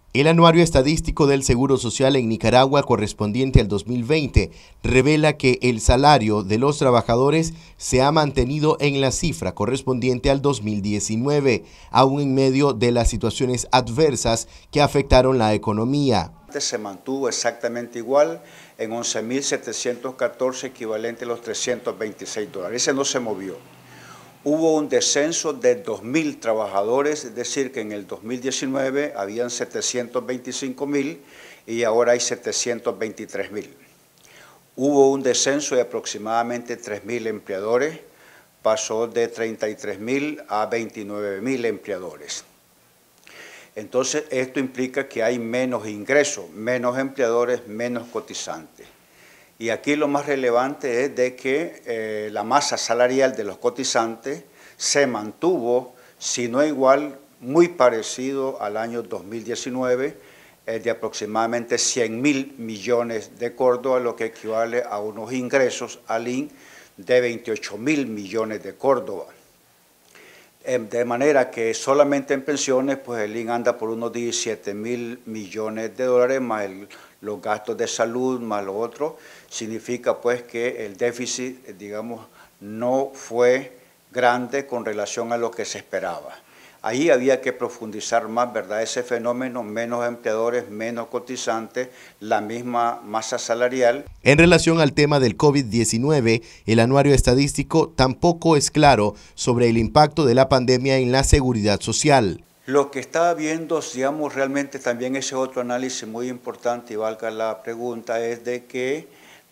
El anuario estadístico del Seguro Social en Nicaragua correspondiente al 2020 revela que el salario de los trabajadores se ha mantenido en la cifra correspondiente al 2019, aún en medio de las situaciones adversas que afectaron la economía. Se mantuvo exactamente igual en 11.714, equivalente a los $326. Ese no se movió. Hubo un descenso de 2.000 trabajadores, es decir, que en el 2019 habían 725.000 y ahora hay 723.000. Hubo un descenso de aproximadamente 3.000 empleadores, pasó de 33.000 a 29.000 empleadores. Entonces, esto implica que hay menos ingresos, menos empleadores, menos cotizantes. Y aquí lo más relevante es de que la masa salarial de los cotizantes se mantuvo, si no igual, muy parecido al año 2019, de aproximadamente 100.000 millones de córdobas, lo que equivale a unos ingresos al IN de 28.000 millones de córdobas. De manera que solamente en pensiones, pues el IN anda por unos 17.000 millones de dólares, más los gastos de salud, más lo otro. Significa pues que el déficit, digamos, no fue grande con relación a lo que se esperaba. Ahí había que profundizar más, ¿verdad? Ese fenómeno, menos empleadores, menos cotizantes, la misma masa salarial. En relación al tema del COVID-19, el anuario estadístico tampoco es claro sobre el impacto de la pandemia en la seguridad social. Lo que está viendo, digamos, realmente también ese otro análisis muy importante, y valga la pregunta, es de que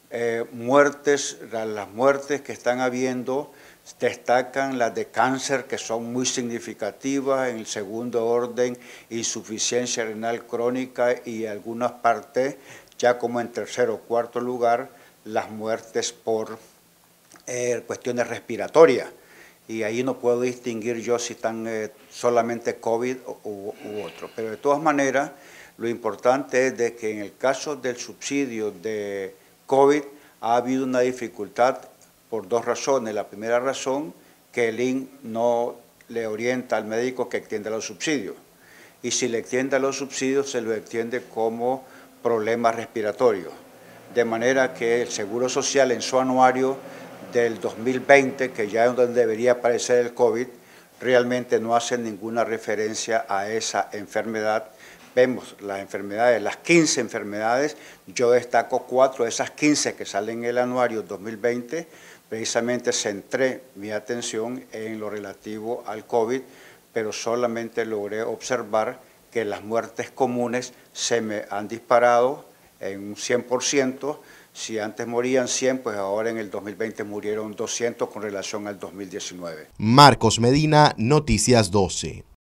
las muertes que están habiendo destacan las de cáncer, que son muy significativas. En el segundo orden, insuficiencia renal crónica, y algunas partes, ya como en tercer o cuarto lugar, las muertes por cuestiones respiratorias. Y ahí no puedo distinguir yo si están solamente COVID u otro. Pero de todas maneras, lo importante es de que en el caso del subsidio de COVID ha habido una dificultad por dos razones. La primera razón, que el IN no le orienta al médico que extienda los subsidios. Y si le extiende los subsidios, se lo extiende como problemas respiratorios. De manera que el Seguro Social en su anuario del 2020, que ya es donde debería aparecer el COVID, realmente no hace ninguna referencia a esa enfermedad. Vemos las enfermedades, las 15 enfermedades, yo destaco 4 de esas 15 que salen en el anuario 2020, precisamente centré mi atención en lo relativo al COVID, pero solamente logré observar que las muertes comunes se me han disparado en un 100%, si antes morían 100, pues ahora en el 2020 murieron 200 con relación al 2019. Marcos Medina, Noticias 12.